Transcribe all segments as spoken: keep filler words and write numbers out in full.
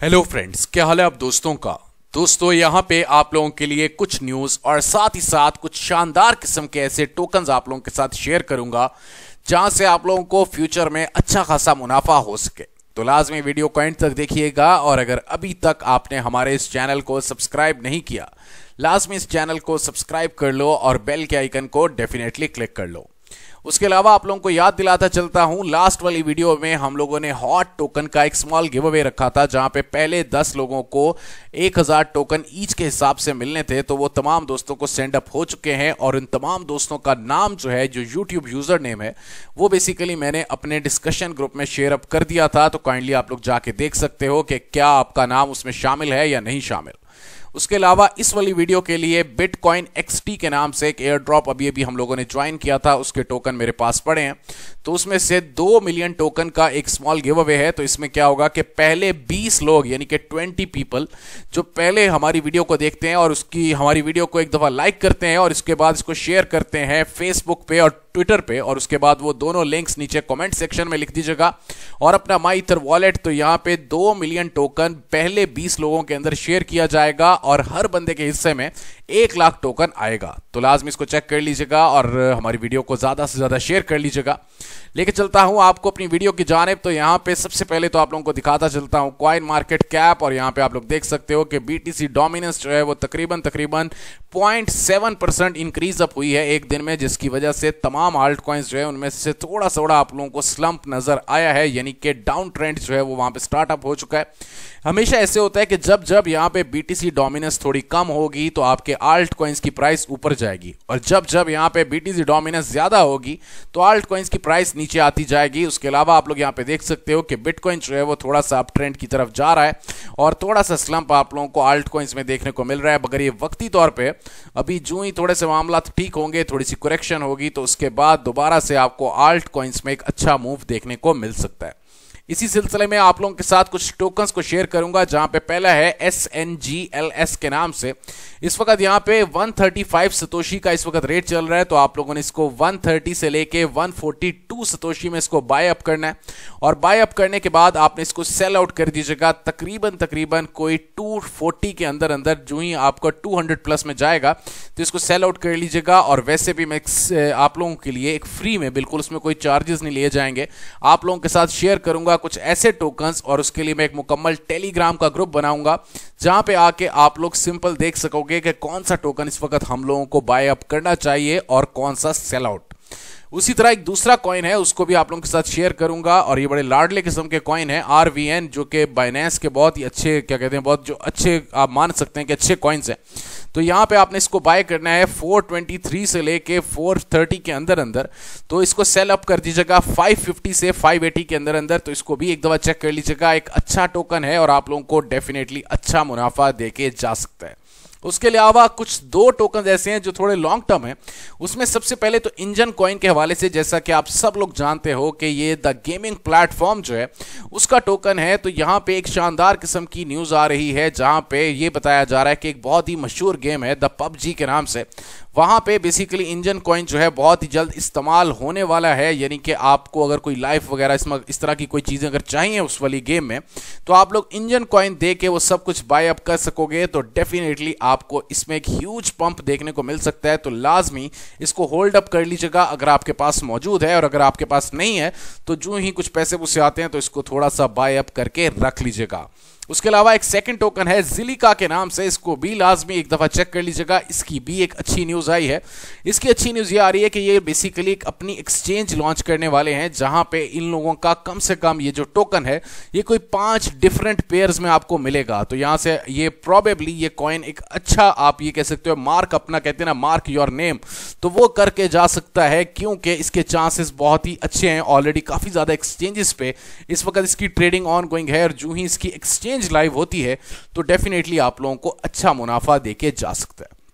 Hello friends, क्या हाल है आप दोस्तों का। दोस्तों यहाँ पे आप लोगों के लिए कुछ न्यूज़ और साथ ही साथ कुछ शानदार किस्म के ऐसे टोकन्स आप लोगों के साथ शेयर करूंगा जहां से आप लोगों को फ्यूचर में अच्छा खासा मुनाफा हो सके। तो लाजमी वीडियो को एंड तक देखिएगा और अगर अभी तक आपने हमारे इस चैनल को सब्सक्राइब नहीं किया, लाजमी इस चैनल को सब्सक्राइब कर लो और बेल के आइकन को डेफिनेटली क्लिक कर लो। उसके अलावा आप लोगों को याद दिलाता चलता हूं, लास्ट वाली वीडियो में हम लोगों ने हॉट टोकन का एक स्मॉल गिव अवे रखा था जहां पे पहले दस लोगों को एक हज़ार टोकन ईच के हिसाब से मिलने थे। तो वो तमाम दोस्तों को सेंड अप हो चुके हैं और इन तमाम दोस्तों का नाम जो है, जो यूट्यूब यूजर नेम है, वो बेसिकली मैंने अपने डिस्कशन ग्रुप में शेयर अप कर दिया था। तो काइंडली आप लोग जाके देख सकते हो कि क्या आपका नाम उसमें शामिल है या नहीं शामिल। उसके अलावा इस वाली वीडियो के लिए बिटकॉइन एक्सटी के नाम से एक एयर ड्रॉप अभी अभी हम लोगों ने ज्वाइन किया था, उसके टोकन मेरे पास पड़े हैं। तो उसमें से दो मिलियन टोकन का एक स्मॉल गिव अवे है। तो इसमें क्या होगा कि पहले बीस लोग यानी कि बीस पीपल जो पहले हमारी वीडियो को देखते हैं और उसकी हमारी वीडियो को एक दफा लाइक करते हैं और इसके बाद इसको शेयर करते हैं फेसबुक पे और ट्विटर पे, और उसके बाद वो दोनों लिंक्स नीचे कमेंट सेक्शन में लिख दीजिएगा और अपना माई ईथर वॉलेट। तो यहाँ पे दो मिलियन टोकन पहले बीस लोगों के अंदर शेयर किया जाएगा और हर बंदे के हिस्से में एक लाख टोकन आएगा। तो लाजमी इसको चेक कर लीजिएगा और हमारी वीडियो को ज्यादा से ज्यादा शेयर कर लीजिएगा। लेके चलता हूं आपको अपनी वीडियो की जानिब। तो यहां पे सबसे पहले तो आप लोगों को दिखाता चलता हूं कॉइन मार्केट कैप, और यहां पे आप लोग देख सकते हो कि बीटीसी डोमिनेंस जो है वो तकरीबन तकरीबन point seven percent increase up हुई है एक दिन में, जिसकी वजह से तमाम आल्ट कॉइन्स जो है उनमें से थोड़ा थोड़ा आप लोगों को स्लंप नजर आया है, यानी कि डाउन ट्रेंड जो है वो वहां पे स्टार्टअप हो चुका है। हमेशा ऐसे होता है कि जब जब यहां पे बीटीसी डोमिनेंस थोड़ी कम होगी तो आपके आल्ट कॉइन्स की प्राइस ऊपर जाएगी, और जब जब यहां पे बीटीसी डोमिनेंस ज्यादा होगी तो आल्ट कॉइन्स की प्राइस नीचे आती जाएगी। उसके अलावा आप लोग यहां पे देख सकते हो कि बिटकॉइन जो है वो थोड़ा सा अप ट्रेंड की तरफ जा रहा है और थोड़ा सा स्लंप आप लोगों को आल्ट कॉइन्स में देखने को मिल रहा है, मगर ये वक्ती तौर पे अभी जो ही थोड़े से मामला ठीक होंगे, थोड़ी सी करेक्शन होगी, तो उसके बाद दोबारा से आपको आल्ट कॉइन्स में एक अच्छा मूव देखने को मिल सकता है। इसी सिलसिले में आप लोगों के साथ कुछ टोकन्स को शेयर करूंगा, जहां पे पहला है S N G L S के नाम से। इस वक्त यहां पे एक सौ पैंतीस सतोशी का इस वक्त रेट चल रहा है। तो आप लोगों ने इसको एक सौ तीस से लेके एक सौ बयालीस सतोशी में इसको बाय अप करना है, और बाय अप करने के बाद आपने इसको सेल आउट कर दीजिएगा तकरीबन तकरीबन कोई दो सौ चालीस के अंदर अंदर। जो ही आपका दो सौ प्लस में जाएगा तो इसको सेल आउट कर लीजिएगा। और वैसे भी मैं आप लोगों के लिए एक फ्री में, बिल्कुल उसमें कोई चार्जेस नहीं लिए जाएंगे, आप लोगों के साथ शेयर करूंगा कुछ ऐसे टोकन्स, और उसके लिए मैं एक मुकम्मल टेलीग्राम का ग्रुप बनाऊंगा जहां पे आके आप लोग सिंपल देख सकोगे कि कौन सा टोकन इस वक्त हम लोगों को बाय अप करना चाहिए और कौन सा सेल आउट। उसी तरह एक दूसरा कॉइन है, उसको भी आप लोगों के साथ शेयर करूंगा, और ये बड़े लाडले किस्म के कॉइन है आर वी एन, जो कि बाइनेंस के बहुत ही अच्छे, क्या कहते हैं, बहुत जो अच्छे आप मान सकते हैं कि अच्छे कॉइन्स हैं। तो यहाँ पे आपने इसको बाय करना है चार सौ तेईस से लेके चार सौ तीस के अंदर अंदर। तो इसको सेल अप कर दीजिएगा पाँच सौ पचास से पाँच सौ अस्सी के अंदर अंदर। तो इसको भी एक दफा चेक कर लीजिएगा, एक अच्छा टोकन है और आप लोगों को डेफिनेटली अच्छा मुनाफा देके जा सकता है। उसके अलावा कुछ दो टोकन ऐसे हैं जो थोड़े लॉन्ग टर्म हैं। उसमें सबसे पहले तो इंजन कॉइन के हवाले से, जैसा कि आप सब लोग जानते हो कि ये द गेमिंग प्लेटफॉर्म जो है उसका टोकन है। तो यहाँ पे एक शानदार किस्म की न्यूज़ आ रही है जहाँ पे ये बताया जा रहा है कि एक बहुत ही मशहूर गेम है द पबजी के नाम से, वहाँ पे बेसिकली इंजन कॉइन जो है बहुत ही जल्द इस्तेमाल होने वाला है। यानी कि आपको अगर कोई लाइफ वगैरह इसमें इस तरह की कोई चीज़ें अगर चाहिए उस वाली गेम में, तो आप लोग इंजन कॉइन दे के वो सब कुछ बाय अप कर सकोगे। तो डेफिनेटली आपको इसमें एक ह्यूज पंप देखने को मिल सकता है। तो लाजमी इसको होल्ड अप कर लीजिएगा अगर आपके पास मौजूद है, और अगर आपके पास नहीं है तो जो ही कुछ पैसे उससे आते हैं तो इसको थोड़ा सा बाय अप करके रख लीजिएगा। उसके अलावा एक सेकंड टोकन है जिलिका के नाम से, इसको भी लाजमी एक दफा चेक कर लीजिएगा। इसकी भी एक अच्छी न्यूज़ आई है। इसकी अच्छी न्यूज़ ये आ रही है कि ये बेसिकली एक अपनी एक्सचेंज लॉन्च करने वाले हैं जहां पे इन लोगों का कम से कम ये जो टोकन है ये कोई पांच डिफरेंट पेयर्स में आपको मिलेगा। तो यहां से ये प्रोबेबली ये कॉइन एक अच्छा, आप ये कह सकते हो मार्क अपना, कहते हैं ना मार्क योर नेम, तो वो करके जा सकता है, क्योंकि इसके चांसेस बहुत ही अच्छे हैं। ऑलरेडी काफ़ी ज़्यादा एक्सचेंजेस पे इस वक्त इसकी ट्रेडिंग ऑन गोइंग है, और जो ही इसकी एक्सचेंज लाइव होती है तो डेफिनेटली आप लोगों को अच्छा मुनाफा देके जा सकता है।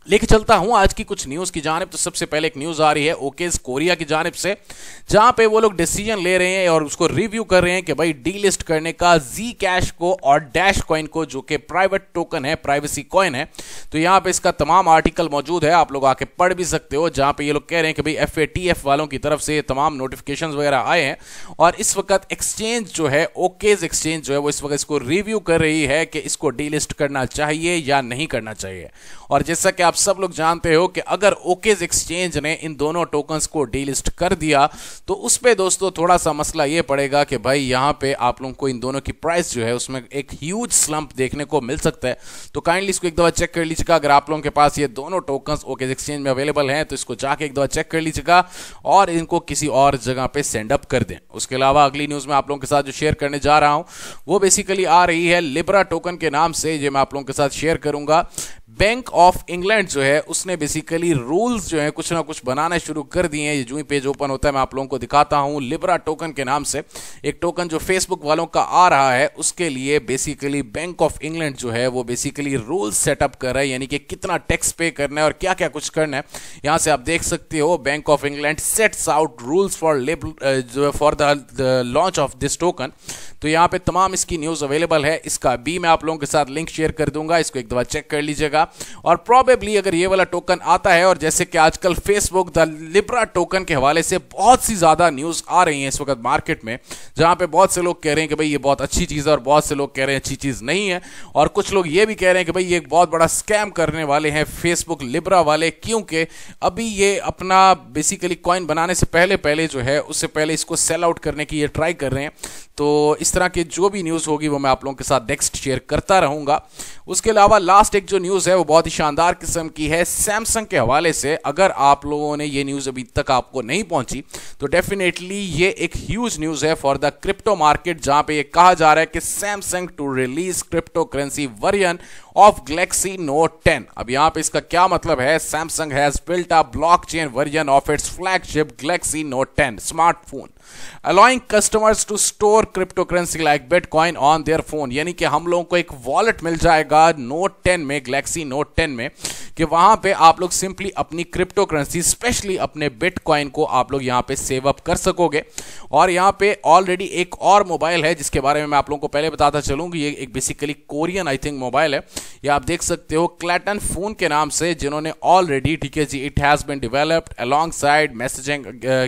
लेके चलता हूं आज की कुछ न्यूज की जानिब। तो सबसे पहले एक न्यूज आ रही है ओकेज कोरिया की जानिब से, जहां पे वो लोग डिसीजन ले रहे हैं और उसको रिव्यू कर रहे हैं कि भाई डीलिस्ट करने का जी कैश को और डैश कॉइन को, जो कि प्राइवेट टोकन है, प्राइवेसी कॉइन है। तो यहां पे इसका तमाम आर्टिकल मौजूद है, आप लोग आके पढ़ भी सकते हो, जहां पे ये लोग कह रहे हैं कि भाई एफ ए टी एफ वालों की तरफ से तमाम नोटिफिकेशन वगैरह आए हैं और इस वक्त एक्सचेंज जो है, ओकेज एक्सचेंज जो है, वो इस वक्त इसको रिव्यू कर रही है कि इसको डीलिस्ट करना चाहिए या नहीं करना चाहिए। और जैसा कि आप सब लोग जानते हो कि अगर ओकेज एक्सचेंज ने इन दोनों टोकन्स को डीलिस्ट कर दिया तो उस पे दोस्तों थोड़ा सा मसला ये पड़ेगा कि भाई यहां पे आप लोगों को इन दोनों की प्राइस जो है उसमें एक ह्यूज स्लंप देखने को मिल सकता है। तो काइंडली इसको एक दफा चेक कर लीजिएगा। अगर आप लोगों के पास ये दोनों टोकन्स ओकेज एक्सचेंज में अवेलेबल हैं तो इसको जाके एक दफा चेक कर लीजिएगा और इनको किसी और जगह पे सेंड अप कर दें। उसके अलावा अगली न्यूज में आप लोगों के साथ जो शेयर करने जा रहा हूं वो बेसिकली आ रही है लिब्रा टोकन के नाम से, जो मैं आप लोगों के साथ शेयर करूंगा। बैंक ऑफ इंग्लैंड जो है उसने बेसिकली रूल्स जो है कुछ ना कुछ बनाना शुरू कर दिए हैं। ये जो ही पेज ओपन होता है मैं आप लोगों को दिखाता हूं। लिब्रा टोकन के नाम से एक टोकन जो फेसबुक वालों का आ रहा है, उसके लिए बेसिकली बैंक ऑफ इंग्लैंड जो है वो बेसिकली रूल्स सेटअप कर रहा है, यानी कि कितना टैक्स पे करना है और क्या क्या कुछ करना है। यहां से आप देख सकते हो Bank of England sets out rules for जो for the launch of this token. तो यहां पे तमाम इसकी न्यूज अवेलेबल है, इसका भी मैं आप लोगों के साथ लिंक शेयर कर दूंगा, इसको एक दफा चेक कर लीजिएगा। और प्रोबेबली अगर ये वाला टोकन आता है, और जैसे कि आजकल फेसबुक द लिब्रा टोकन के हवाले से बहुत सी ज्यादा न्यूज आ रही हैं इस वक्त मार्केट में, जहां पे बहुत से लोग कह रहे हैं कि भाई ये बहुत अच्छी चीज है और बहुत से लोग कह रहे हैं अच्छी चीज नहीं है, और कुछ लोग ये भी कह रहे हैं कि भाई ये एक बहुत बड़ा स्कैम करने वाले हैं फेसबुक लिब्रा वाले, क्योंकि अभी ये अपना बेसिकली कॉइन बनाने से पहले पहले जो है उससे पहले इसको सेल आउट करने की ये ट्राई कर रहे हैं। तो इस तरह की जो भी न्यूज़ होगी वो मैं आप लोगों के साथ नेक्स्ट शेयर करता रहूंगा। उसके अलावा लास्ट एक जो न्यूज़ है वो बहुत ही शानदार किस्म की है सैमसंग के हवाले से। अगर आप लोगों ने ये न्यूज़ अभी तक आपको नहीं पहुंची तो डेफिनेटली ये एक ह्यूज न्यूज़ है फॉर द क्रिप्टो मार्केट, जहां पे ये कहा जा रहा है कि Samsung to release crypto currency version of Galaxy Note ten. अब यहां पे इसका क्या मतलब है? Samsung has built a blockchain version of its flagship Galaxy Note ten smartphone allowing customers to store cryptocurrency like Bitcoin on their phone। यानी कि हम लोगों को एक वॉलेट मिल जाएगा नोट टेन में, गैलेक्सी नोट टेन में, कि वहां पे आप लोग सिंपली अपनी क्रिप्टो करेंसी स्पेशली अपने बिटकॉइन को आप लोग यहां पे सेव अप कर सकोगे। और यहां पे ऑलरेडी एक और मोबाइल है जिसके बारे में मैं आप लोगों को पहले बताता चलूंगी। ये एक basically Korean I think mobile है, ये आप देख सकते हो क्लैटन फोन के नाम से, जिन्होंने ऑलरेडी, ठीक है जी, it has been developed alongside messaging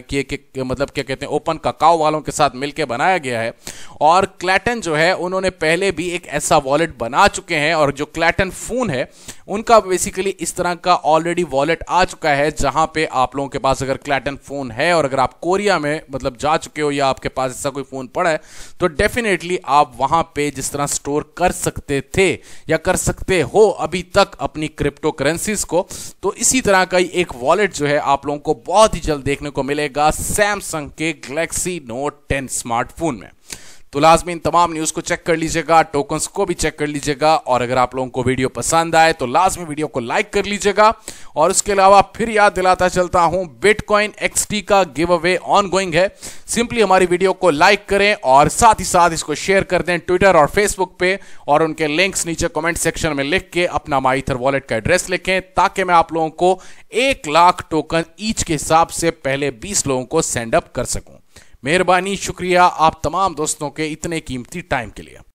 के मतलब क्या कहते हैं ओपन काकाओ वालों के साथ मिलकर बनाया गया है। और क्लैटन जो है उन्होंने पहले भी एक ऐसा वॉलेट बना चुके हैं, और जो क्लैटन फोन है उनका बेसिकली इस तरह का ऑलरेडी वॉलेट आ चुका है, जहां पे आप लोगों के पास अगर क्लैटन फोन है और अगर आप कोरिया में मतलब जा चुके हो या आपके पास ऐसा कोई फोन पड़ा है तो डेफिनेटली आप वहां पे जिस तरह स्टोर कर सकते थे या कर सकते हो अभी तक अपनी क्रिप्टो करेंसीज को, तो इसी तरह का ही एक वॉलेट जो है आप लोगों को बहुत ही जल्द देखने को मिलेगा सैमसंग के गैलेक्सी नोट टेन स्मार्टफोन में। तो लाजमी इन तमाम न्यूज़ को चेक कर लीजिएगा, टोकन्स को भी चेक कर लीजिएगा, और अगर आप लोगों को वीडियो पसंद आए तो लाजमी वीडियो को लाइक कर लीजिएगा। और उसके अलावा फिर याद दिलाता चलता हूं, बिटकॉइन एक्सटी का गिव अवे ऑन गोइंग है। सिंपली हमारी वीडियो को लाइक करें और साथ ही साथ इसको शेयर कर दें ट्विटर और फेसबुक पे, और उनके लिंक्स नीचे कमेंट सेक्शन में लिख के अपना माईथर वॉलेट का एड्रेस लिखें, ताकि मैं आप लोगों को एक लाख टोकन ईच के हिसाब से पहले बीस लोगों को सेंड अप कर सकूं। मेहरबानी, शुक्रिया आप तमाम दोस्तों के इतने कीमती टाइम के लिए।